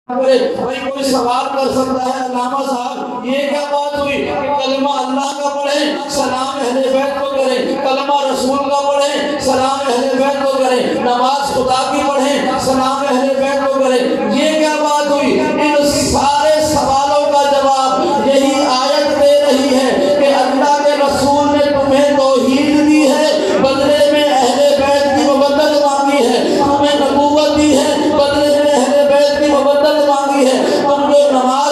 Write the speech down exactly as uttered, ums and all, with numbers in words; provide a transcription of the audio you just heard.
بھائی کوئی سوال کر سکتا ہے علامہ صاحب یہ کیا بات ہوئی کہ کلمہ اللہ کا پڑھیں سلام اہل بیت کو کریں، کلمہ رسول کا پڑھیں سلام اہل بیت کو کریں، نماز خدا کی پڑھیں سلام اہل بیت کو کریں، یہ کیا بات ہوئی؟ ان سارے سوالوں کا جواب یہی آیت دے رہی ہے کہ اللہ کے رسول نے تمہیں توحید دی ہے، بدلے میں اہل بیت کی مبدل مانگی ہے، تمہیں نبوت دی ہے، بدلے میں اہل بیت کی مبدل مانگی ہے، تم جو نماز